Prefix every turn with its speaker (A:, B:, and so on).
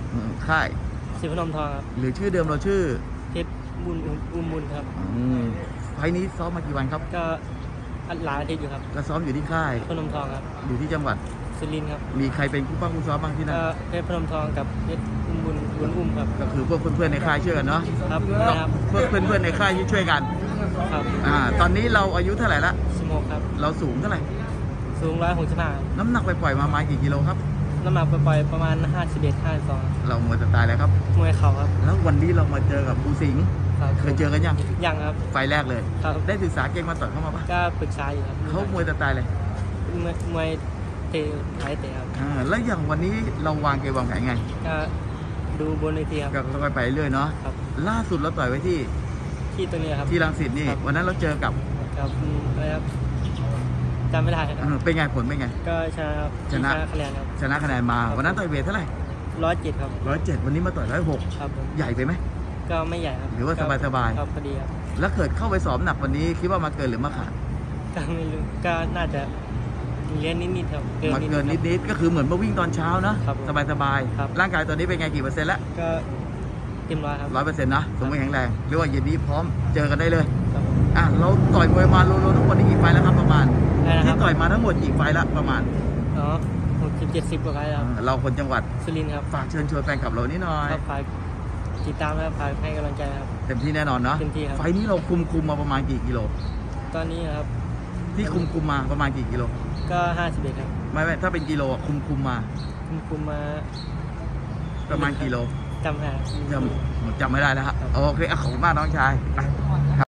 A: ค่าย
B: ศิษย์พนมทองครับ
A: หรือชื่อเดิมเราชื่อ
B: เพชรบุญอุ้มบุญครับ
A: ไฟล์นี้ซ้อมมากี่วันครับ
B: ก็หลายอาทิตย์อยู่ครับ
A: ก็ซ้อมอยู่ที่ค่าย
B: พนมทองครับ
A: อยู่ที่จังหวัด
B: สุรินทร์ครับ
A: มีใครเป็นคู่ป้าคู่ซ้อมบ้างที่นั่น
B: เพชรพนมทองกับเพชรบุญอุ้มครับ
A: ก็คือพวกเพื่อนๆในค่ายช่วยกันเนาะ
B: ครับ
A: เพื่อนๆในค่ายที่ช่วยกัน
B: ครับ
A: ตอนนี้เราอายุเท่าไหร่ละ
B: 16ครับ
A: เราสูงเท่าไหร่
B: สูง165
A: น้ำหนักไปปล่อยมากี่กิโลครับ
B: น้ำหนักไปประมาณ51-52
A: เรามวยสไตล์อะไรครับ
B: มวยเข่าครับ
A: แล้ววันนี้เรามาเจอกับภูสิงห์เคยเจอกัน
B: ยังครับ
A: ไฟแรกเลยได้ศึกษาเก่งมาต่อยเข้ามาปะ
B: ก็ปรึกษาอยู่ครับ
A: เขามวยสไตล์เลย
B: มวยเตะไทยเตะครับ
A: แล้วอย่างวันนี้เราวางเกมวางแผนไง
B: ก็ดูบนเวทีครับ
A: ก็ไปเรื่อยเนาะล่าสุดเราต่อยไว้ที่
B: ตรงนี้ครับ
A: ที่รังสิตนี่วันนั้นเราเจอกับ
B: อะไรครับจำไม่ได้ครับ
A: เป็นไงผลเป็นไง
B: ก็ชนะคะแนนครับ
A: ชนะคะแนนมาวันนั้นต่อยเวทเท่าไหร่
B: 107ครับ
A: 107วันนี้มาต่อย106
B: ครับ
A: ใหญ่ไปไหม
B: ก็ไม่ใหญ่ครับ
A: หรือว่าสบาย
B: ครับพอดีครับ
A: แล้วเกิดเข้าไปสอบหนักวันนี้คิดว่ามาเกินหรือมาขาด
B: ก็ไม่รู้ก็น่าจะเลี้ยนนิดๆครับ
A: มาเกินนิดๆก็คือเหมือนมาวิ่งตอนเช้านะสบายร่างกายตอนนี้เป็นไงกี่เปอร์เซ็นต์แล้ว
B: ก็เต็ม100ครับ
A: 100%นะสมบูรณ์แข็งแรงเรียกว่าเย็นนี้พร้อมเจอกันได้เลยเราต่อยมวยมาโลทั้งหมดนี่กี่ไฟแล้วครับประมาณที่ต่อยมาทั้งหมดกี่ไฟแล้วประมาณ
B: 60-70 กว่าไฟแล้ว
A: เราคนจังหวัด
B: สุรินทร์ครับ
A: ฝากเชิญชวนแฟนคลับเรานิดหน่อย
B: ฝากติดตามและฝากให้กำลังใจครับ
A: เต็มที่แน่นอนเนาะ
B: เต็มที่ครับ
A: ไฟนี้เราคุมมาประมาณกี่กิโล
B: ตอนนี้ครับ
A: ที่คุมมาประมาณกี่กิโล
B: ก็51ครับ
A: ไม่ถ้าเป็นกิโลคุมมา
B: ประมาณ
A: กิโล
B: จำไม่ได้
A: แล้วโอเคขอบคุณมากน้องชาย